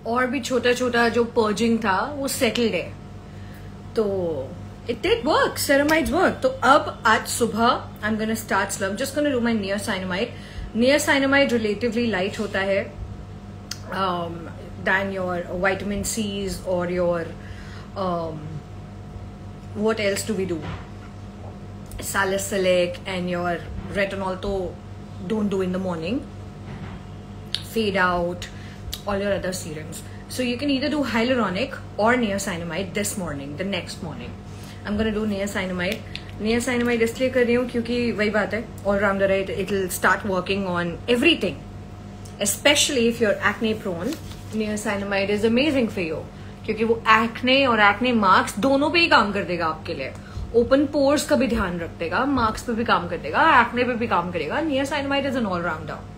और भी छोटा छोटा जो पर्जिंग था वो सेटल्ड है, तो it did work, ceramides work. तो अब आज सुबह I am gonna start slow, just gonna do my niacinamide. Niacinamide relatively light होता है than your vitamin C's or your what else do we do, salicylic and your retinol to don't do in the morning, fade out, all your other serums. So you can either do hyaluronic or niacinamide this morning, the next morning. I'm gonna do niacinamide. Niacinamide इसलिए कर रही हूँ क्योंकि वही बात है, all rounder, it will start working on everything, especially if you're acne prone. Niacinamide is amazing for you क्योंकि वो acne और acne marks दोनों पे ही काम कर देगा आपके लिए। ओपन पोर्स का भी ध्यान रख देगा, मार्क्स पे भी काम कर देगा, acne पे भी काम करेगा। Niacinamide is an all rounder.